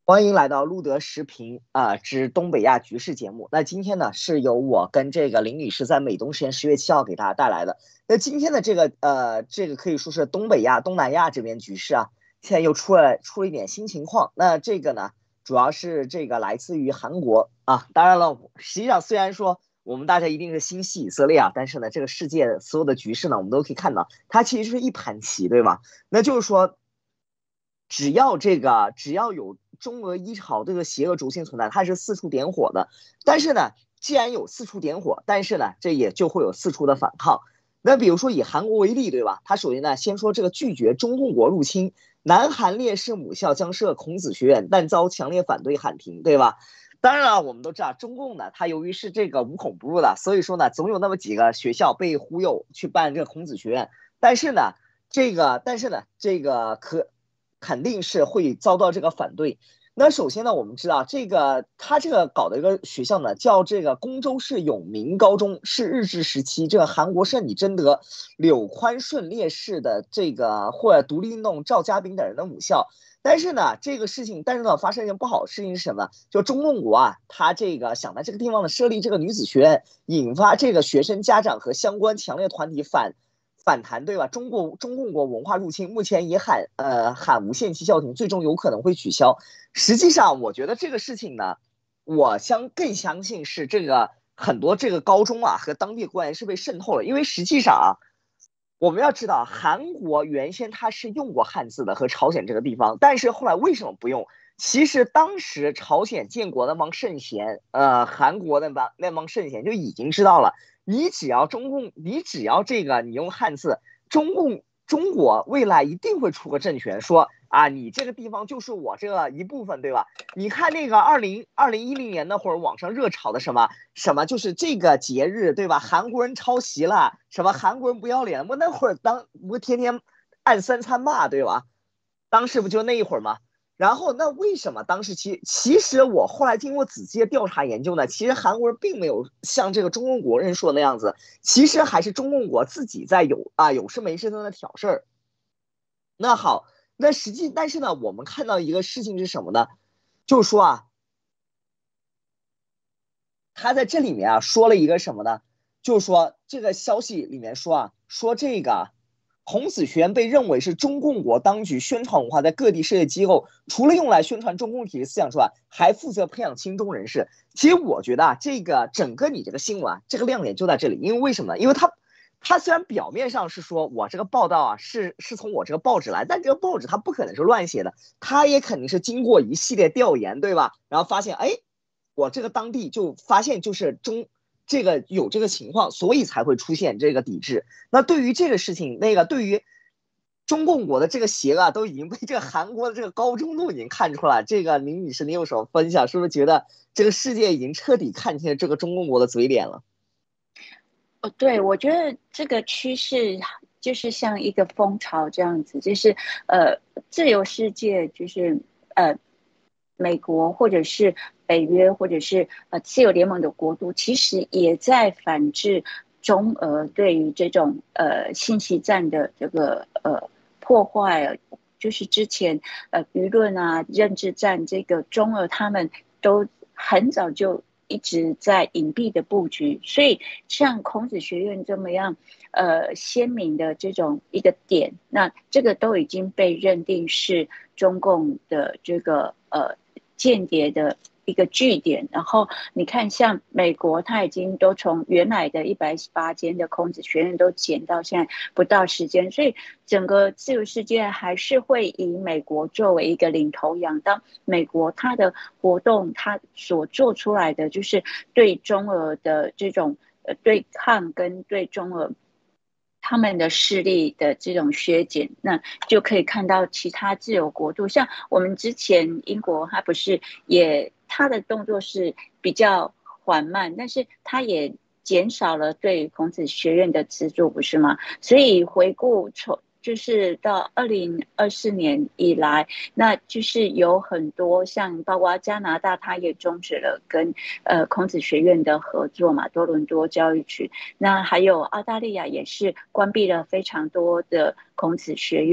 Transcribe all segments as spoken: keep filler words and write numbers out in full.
欢迎来到路德时评啊、呃、之东北亚局势节目。那今天呢，是由我跟这个林女士在美东时间十月七号给大家带来的。那今天的这个呃，这个可以说是东北亚、东南亚这边局势啊，现在又出了出了一点新情况。那这个呢，主要是这个来自于韩国啊。当然了，实际上虽然说我们大家一定是心系以色列啊，但是呢，这个世界所有的局势呢，我们都可以看到，它其实是一盘棋，对吧？那就是说，只要这个只要有中俄一朝这个邪恶轴心存在，它是四处点火的。但是呢，既然有四处点火，但是呢，这也就会有四处的反抗。那比如说以韩国为例，对吧？它首先呢，先说这个拒绝中共国入侵，南韩烈士母校将设孔子学院，但遭强烈反对喊停，对吧？当然了，我们都知道中共呢，它由于是这个无孔不入的，所以说呢，总有那么几个学校被忽悠去办这个孔子学院。但是呢，这个但是呢，这个可肯定是会遭到这个反对。那首先呢，我们知道这个他这个搞的一个学校呢，叫这个公州市永明高中，是日治时期这个韩国圣女贞德、柳宽顺烈士的这个或者独立运动赵家炳等人的母校。但是呢，这个事情，但是呢，发生一件不好的事情是什么？就中共国啊，他这个想在这个地方呢设立这个女子学院，引发这个学生、家长和相关强烈团体反。反弹对吧？中国中共国文化入侵，目前也喊呃喊无限期叫停，最终有可能会取消。实际上，我觉得这个事情呢，我相更相信是这个很多这个高中啊和当地官员是被渗透了，因为实际上啊，我们要知道韩国原先它是用过汉字的和朝鲜这个地方，但是后来为什么不用？其实当时朝鲜建国那帮圣贤，呃，韩国那帮那帮圣贤就已经知道了。你只要中共，你只要这个你用汉字，中共中国未来一定会出个政权，说啊，你这个地方就是我这个一部分，对吧？你看那个二零二零一零年那会儿网上热炒的什么什么，就是这个节日，对吧？韩国人抄袭了，什么韩国人不要脸，我那会儿当不天天按三餐骂，对吧？当时不就那一会儿吗？然后那为什么当时其其实我后来经过仔细的调查研究呢，其实韩国人并没有像这个中共国人说的那样子，其实还是中共国自己在有啊有事没事在那挑事儿。那好，那实际但是呢，我们看到一个事情是什么呢？就是说啊，他在这里面啊说了一个什么呢？就是说这个消息里面说啊，说这个孔子学院被认为是中共国当局宣传文化在各地设立机构，除了用来宣传中共体制思想之外，还负责培养亲中人士。其实我觉得啊，这个整个你这个新闻啊，这个亮点就在这里，因为为什么呢？因为它它虽然表面上是说我这个报道啊是是从我这个报纸来，但这个报纸它不可能是乱写的，它也肯定是经过一系列调研，对吧？然后发现，哎，我这个当地就发现就是中这个有这个情况，所以才会出现这个抵制。那对于这个事情，那个对于中共国的这个邪恶、啊、都已经被这个韩国的这个高中都已经看出来。这个林女士，你有什么分享？是不是觉得这个世界已经彻底看清这个中共国的嘴脸了？ 哦，对，我觉得这个趋势就是像一个风潮这样子，就是呃，自由世界就是呃，美国或者是北约或者是呃自由联盟的国度，其实也在反制中俄对于这种呃信息战的这个呃破坏，就是之前呃舆论啊、认知战，这个中俄他们都很早就一直在隐蔽的布局，所以像孔子学院这么样呃鲜明的这种一个点，那这个都已经被认定是中共的这个呃间谍的一个据点。然后你看，像美国，它已经都从原来的一百一十八间的孔子学院都减到现在不到十间，所以整个自由世界还是会以美国作为一个领头羊。当美国它的活动，它所做出来的就是对中俄的这种呃对抗跟对中俄他们的势力的这种削减，那就可以看到其他自由国度，像我们之前英国，它不是也它的动作是比较缓慢，但是它也减少了对孔子学院的资助，不是吗？所以回顾从就是到二零二四年以来，那就是有很多像包括加拿大，它也终止了跟呃孔子学院的合作嘛，多伦多教育区。那还有澳大利亚也是关闭了非常多的孔子学院。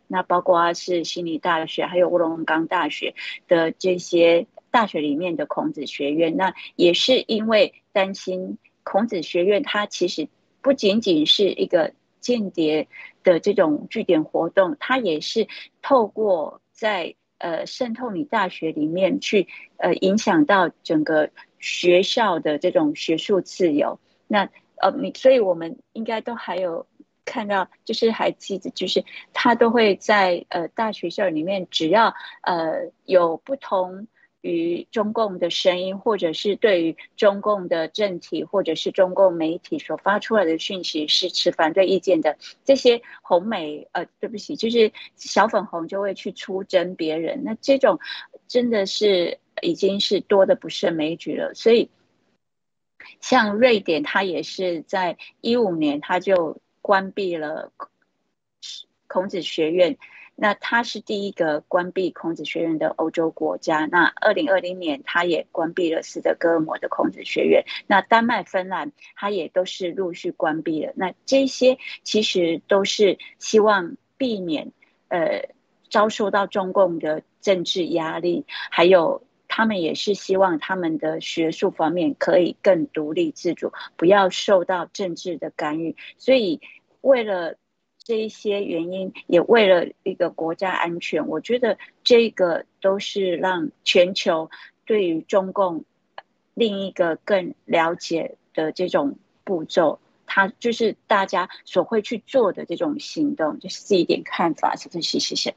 那包括是悉尼大学还有乌龙岗大学的这些大学里面的孔子学院，那也是因为担心孔子学院它其实不仅仅是一个间谍的这种据点活动，它也是透过在呃渗透你大学里面去呃影响到整个学校的这种学术自由。那呃，你所以我们应该都还有看到，就是还记得，就是他都会在呃大学校里面，只要呃有不同于中共的声音，或者是对于中共的政体或者是中共媒体所发出来的讯息是持反对意见的，这些红媒呃对不起，就是小粉红就会去出征别人，那这种真的是已经是多的不胜枚举了。所以像瑞典，它也是在一五年，它就关闭了孔子学院。那它是第一个关闭孔子学院的欧洲国家。那二零二零年，它也关闭了斯德哥尔摩的孔子学院。那丹麦、芬兰，它也都是陆续关闭了。那这些其实都是希望避免呃遭受到中共的政治压力，还有他们也是希望他们的学术方面可以更独立自主，不要受到政治的干预。所以为了这一些原因，也为了一个国家安全，我觉得这个都是让全球对于中共另一个更了解的这种步骤，它就是大家所会去做的这种行动，就是这一点看法，是不是？谢谢。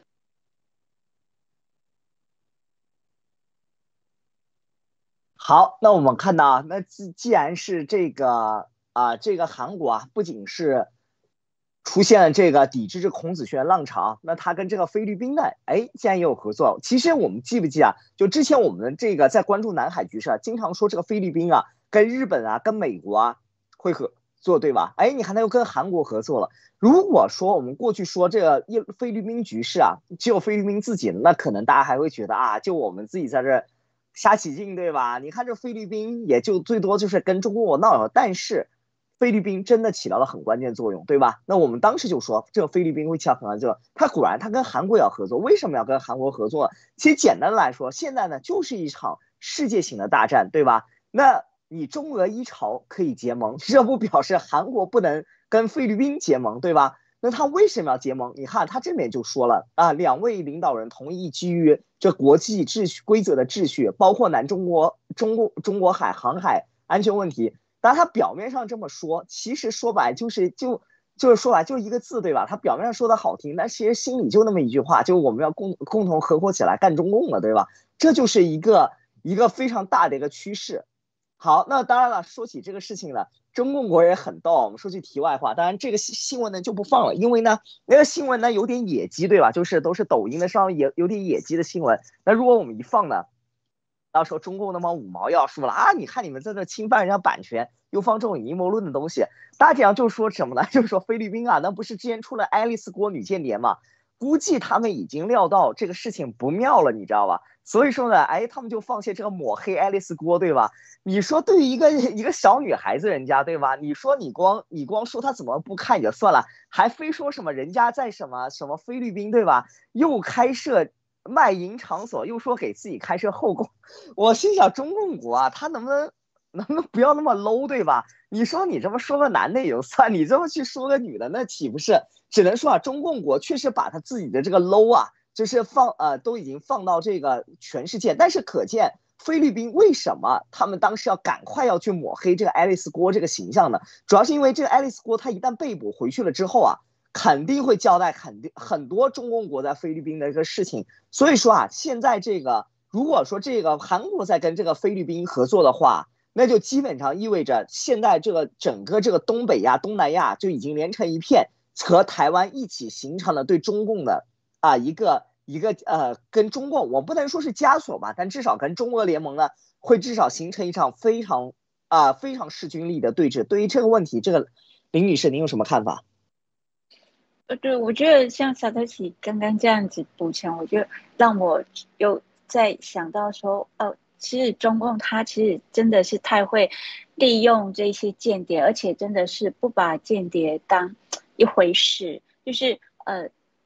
好，那我们看到啊，那既既然是这个啊，这个韩国啊，不仅是出现了这个抵制这孔子学院浪潮，那他跟这个菲律宾呢，哎，竟然也有合作。其实我们记不记啊？就之前我们这个在关注南海局势啊，经常说这个菲律宾啊，跟日本啊，跟美国啊会合作，对吧？哎，你看他又跟韩国合作了。如果说我们过去说这个菲律宾局势啊，只有菲律宾自己，那可能大家还会觉得啊，就我们自己在这瞎起劲，对吧？你看这菲律宾也就最多就是跟中国闹了，但是菲律宾真的起到了很关键作用，对吧？那我们当时就说这个菲律宾会起到很关键作用，他果然他跟韩国要合作，为什么要跟韩国合作？其实简单来说，现在呢就是一场世界型的大战，对吧？那你中俄一朝可以结盟，这不表示韩国不能跟菲律宾结盟，对吧？那他为什么要结盟？你看他这边就说了啊，两位领导人同意基于这国际秩序规则的秩序，包括南中国中国中国海航海安全问题。但他表面上这么说，其实说白就是就就是说白就是一个字，对吧？他表面上说的好听，但其实心里就那么一句话，就是我们要共共同合伙起来干中共了，对吧？这就是一个一个非常大的一个趋势。好，那当然了，说起这个事情呢，中共国也很逗。我们说句题外话，当然这个新闻呢就不放了，因为呢那个新闻呢有点野鸡，对吧？就是都是抖音的上也有点野鸡的新闻。那如果我们一放呢，到时候中共那么五毛要说了啊，你看你们在这侵犯人家版权，又放这种阴谋论的东西，大家就说什么呢？就是说菲律宾啊，那不是之前出了爱丽丝国女间谍吗？估计他们已经料到这个事情不妙了，你知道吧？所以说呢，哎，他们就放弃这个抹黑爱丽丝锅，对吧？你说对于一个一个小女孩子，人家对吧？你说你光你光说她怎么不看也就算了，还非说什么人家在什么什么菲律宾，对吧？又开设卖淫场所，又说给自己开设后宫。我心想，中共国啊，他能不能能不能不要那么 low， 对吧？你说你这么说个男的也就算，你这么去说个女的，那岂不是？只能说啊，中共国确实把他自己的这个 low 啊，就是放呃都已经放到这个全世界。但是可见菲律宾为什么他们当时要赶快要去抹黑这个爱丽丝郭这个形象呢？主要是因为这个爱丽丝郭她一旦被捕回去了之后啊，肯定会交代肯定很多中共国在菲律宾的一个事情。所以说啊，现在这个如果说这个韩国在跟这个菲律宾合作的话，那就基本上意味着现在这个整个这个东北亚、东南亚就已经连成一片。和台湾一起形成了对中共的啊一个一个呃跟中共我不能说是枷锁吧，但至少跟中俄联盟呢会至少形成一场非常啊、呃、非常势均力的对峙。对于这个问题，这个林女士您有什么看法？ 呃，对，我觉得像萨特奇刚刚这样子补充，我觉得让我有在想到说，哦，其实中共他其实真的是太会利用这些间谍，而且真的是不把间谍当一回事，就是呃，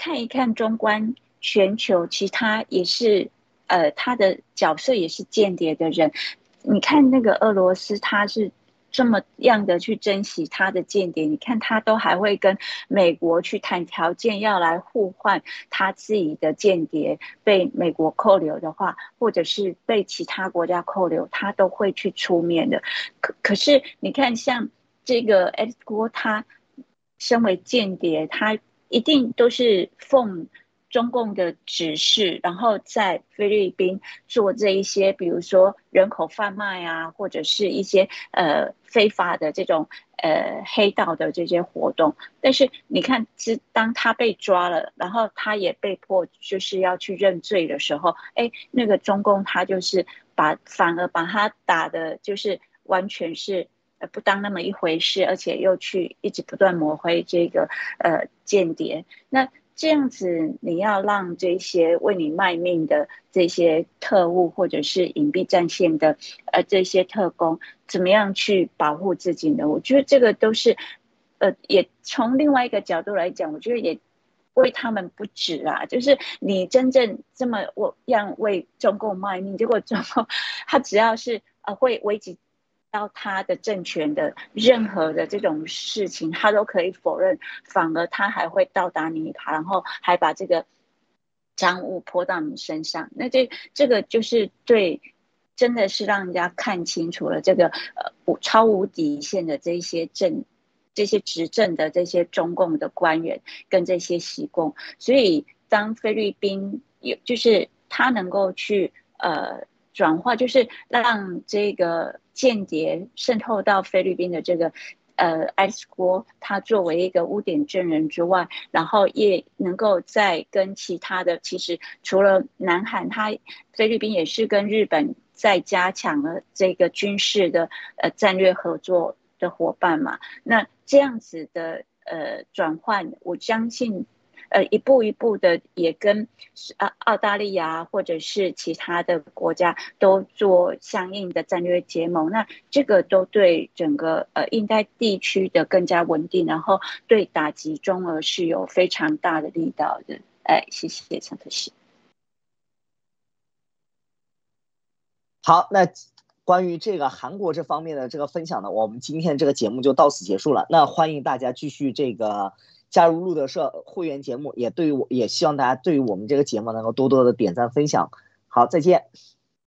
看一看中观全球，其他也是呃他的角色也是间谍的人。你看那个俄罗斯，他是这么样的去珍惜他的间谍，你看他都还会跟美国去谈条件，要来互换他自己的间谍被美国扣留的话，或者是被其他国家扣留，他都会去出面的。可可是你看，像这个 Alex Go， 他身为间谍，他一定都是奉中共的指示，然后在菲律宾做这一些，比如说人口贩卖啊，或者是一些呃非法的这种呃黑道的这些活动。但是你看，是当他被抓了，然后他也被迫就是要去认罪的时候，哎，那个中共他就是把反而把他打的，就是完全是。不当那么一回事，而且又去一直不断抹黑这个呃间谍，那这样子你要让这些为你卖命的这些特务或者是隐蔽战线的呃这些特工，怎么样去保护自己呢？我觉得这个都是呃也从另外一个角度来讲，我觉得也为他们不值啊，就是你真正这么我样为中共卖命，结果中共他只要是呃会危及到他的政权的任何的这种事情，他都可以否认，反而他还会倒打你一耙，然后还把这个赃物泼到你身上。那这这个就是对，真的是让人家看清楚了这个呃超无底线的这些政。这些执政的这些中共的官员跟这些习共，所以当菲律宾有就是他能够去呃转化，就是让这个间谍渗透到菲律宾的这个呃 Alex Go， 他作为一个污点证人之外，然后也能够再跟其他的，其实除了南韩，他菲律宾也是跟日本再加强了这个军事的呃战略合作的伙伴嘛，那这样子的呃转换，我相信呃一步一步的也跟啊澳大利亚或者是其他的国家都做相应的战略结盟，那这个都对整个呃印太地区的更加稳定，然后对打击中俄是有非常大的力道的。哎，谢谢陈可辛。 好，那关于这个韩国这方面的这个分享呢，我们今天这个节目就到此结束了。那欢迎大家继续这个加入路德社会员节目，也对于我也希望大家对于我们这个节目能够多多的点赞分享。好，再见。